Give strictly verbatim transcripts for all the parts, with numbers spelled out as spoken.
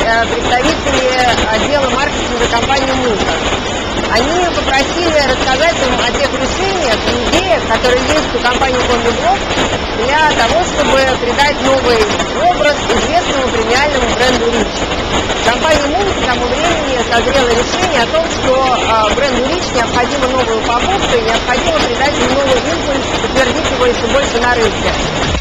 представители отдела маркетинга компании «Мулта». Они попросили рассказать им о тех решениях и идеях, которые есть у компании «Комбиблок» для того, чтобы придать новый образ известному премиальному бренду «Рич». Компания «Мулта» к тому времени созрела решение о том, что бренду «Рич» необходима новая упаковка и необходимо придать ему новый импульс, утвердить его еще больше на рынке.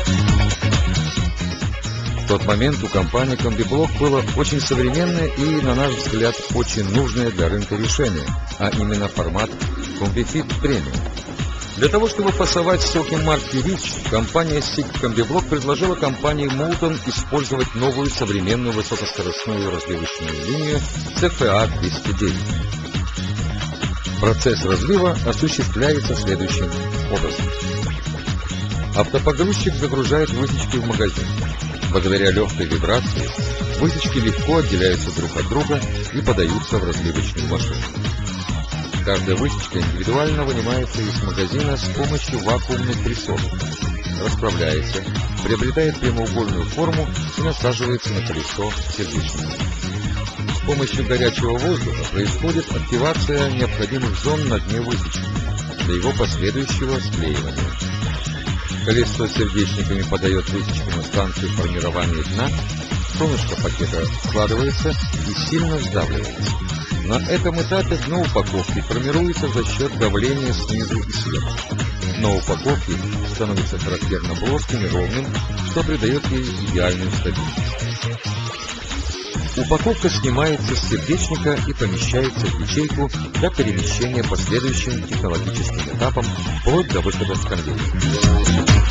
В тот момент у компании «Комбиблок» было очень современное и, на наш взгляд, очень нужное для рынка решение, а именно формат «Комбифит Премиум». Для того, чтобы пасовать соки марки «Рич», компания сик «Комбиблок» предложила компании «Молтон» использовать новую современную высокоскоростную разливочную линию си эф эй двести девять. Процесс разлива осуществляется следующим образом. Автопогрузчик загружает вытяжки в магазин. Благодаря легкой вибрации вытяжки легко отделяются друг от друга и подаются в разливочную машину. Каждая вытяжка индивидуально вынимается из магазина с помощью вакуумных присосок, расправляется, приобретает прямоугольную форму и насаживается на колесо сердечника. С помощью горячего воздуха происходит активация необходимых зон на дне вытяжки для его последующего склеивания. Колесо с сердечниками подает вытяжку на станцию формирования дна, солнышко пакета складывается и сильно сдавливается. На этом этапе дно упаковки формируется за счет давления снизу и сверху. Дно упаковки становится характерно плоским и ровным, что придает ей идеальную стабильность. Упаковка снимается с сердечника и помещается в ячейку для перемещения по следующим технологическим этапам вплоть до выхода с конвейера.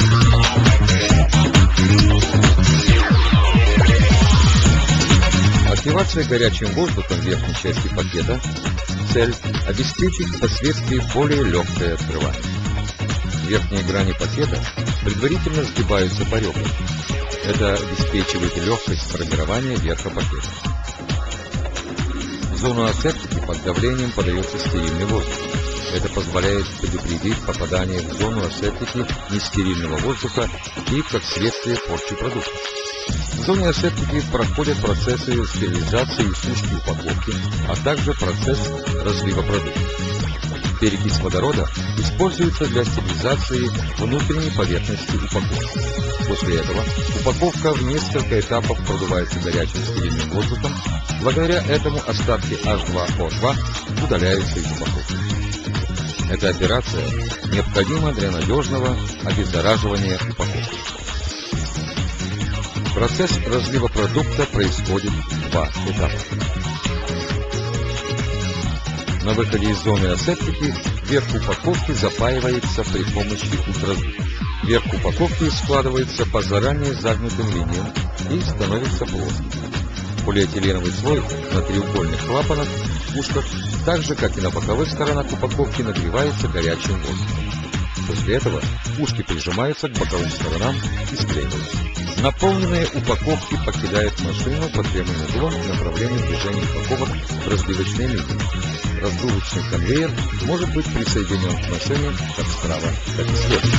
Активация горячим воздухом верхней части пакета. Цель – обеспечить впоследствии более легкое открывание. Верхние грани пакета предварительно сгибаются по ребрам. Это обеспечивает легкость формирования верха пакета. В зону асептики под давлением подается стерильный воздух. Это позволяет предупредить попадание в зону асептики нестерильного воздуха и, как следствие, порчи продуктов. В зоне асептики проходят процессы стерилизации и сушки упаковки, а также процесс разлива продуктов. Перекись водорода используется для стерилизации внутренней поверхности упаковки. После этого упаковка в несколько этапов продувается горячим стерильным воздухом. Благодаря этому остатки эйч два о два удаляются из упаковки. Эта операция необходима для надежного обеззараживания упаковки. Процесс разлива продукта происходит в два этапа. На выходе из зоны асептики верх упаковки запаивается при помощи ультразвука. Верх упаковки складывается по заранее загнутым линиям и становится плоским. Полиэтиленовый слой на треугольных клапанах, ушках, так же, как и на боковых сторонах упаковки, нагревается горячим воздухом. После этого ушки прижимаются к боковым сторонам и склеиваются. Наполненные упаковки покидают машину по прямым углом в направлении движения упаковок в разливочной линии. Раздувочный конвейер может быть присоединен к машине как справа, так и слева.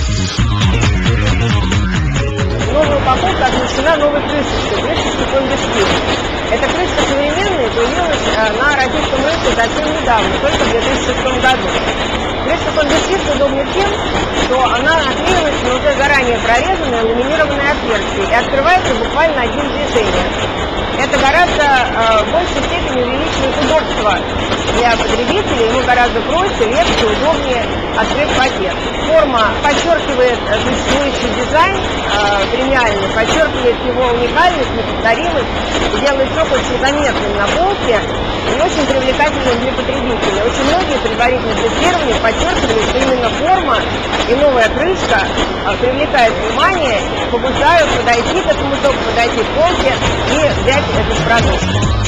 Новая упаковка оснащена новой крышечкой, крышечкой «Комбифит». Эта крышка современная и появилась на российском рынке совсем недавно, только в две тысячи шестом году. Крышка «Комбифит» удобна тем, что она наклеивается на уже заранее прорезанное ламинированное отверстие и открывается буквально одним движением. Это гораздо э, в большей степени увеличивает удобство для потребителей, ему гораздо проще, легче, удобнее открыть пакет. Форма подчеркивает существующий дизайн э, премиальный, подчеркивает его уникальность, неповторимость и делает сок очень заметным на полке и очень привлекательным для потребителей. Очень многие предварительно тестирования подчеркивали, что именно форма и новая крышка э, привлекают внимание, побуждают подойти к этому соку, подойти к полке и взять этот продукт.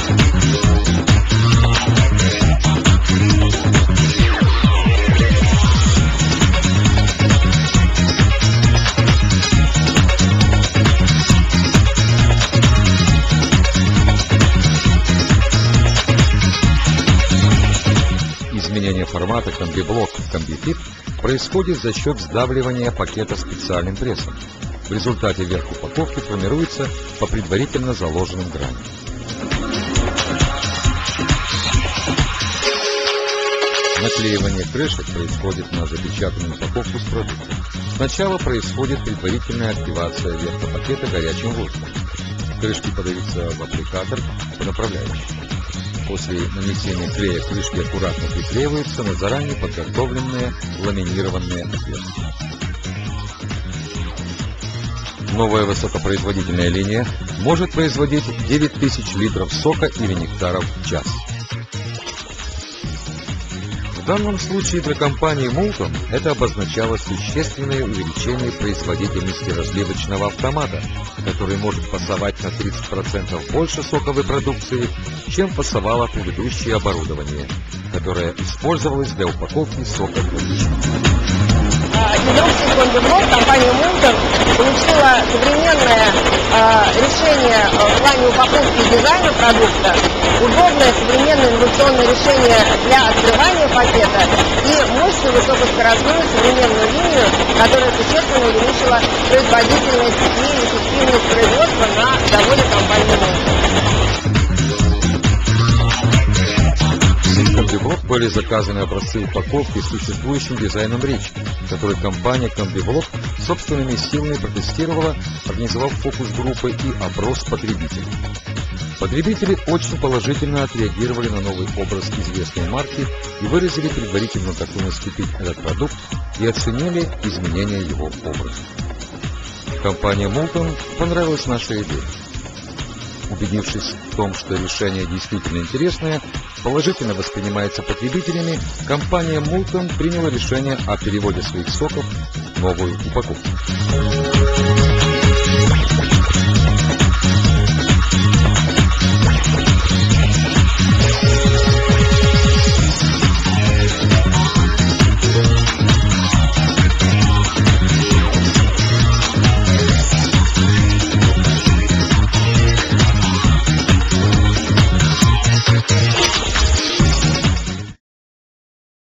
Изменение формата комбиблок в комбифит происходит за счет сдавливания пакета специальным прессом. В результате верх упаковки формируется по предварительно заложенным граням. Наклеивание крышек происходит на запечатанную упаковку с продуктом. Сначала происходит предварительная активация верха пакета горячим воздухом. Крышки подаются в аппликатор по направляющей. После нанесения клея крышки аккуратно приклеиваются на заранее подготовленные ламинированные отверстия. Новая высокопроизводительная линия может производить девять тысяч литров сока или нектаров в час. В данном случае для компании Moulton это обозначало существенное увеличение производительности разливочного автомата, который может фасовать на тридцать процентов больше соковой продукции, чем фасовало предыдущее оборудование, которое использовалось для упаковки сока в пакетик. Через секунду блок компания Moulton получила современное э, решение в плане упаковки и дизайна продукта, удобное современное инновационное решение для открывания пакета и мощную высокоскоростную современную линию, которая существенно увеличила производительность и эффективность производства на заводе компании Moulton. В Комбиблок были заказаны образцы упаковки с существующим дизайном речи, который компания Комбиблок собственными силами протестировала, организовав фокус-группы и опрос потребителей. Потребители очень положительно отреагировали на новый образ известной марки и выразили предварительную готовность купить этот продукт и оценили изменения его образа. Компания Moulton понравилась наша идея. Убедившись в том, что решение действительно интересное, положительно воспринимается потребителями, компания Moulton приняла решение о переводе своих соков в новую упаковку.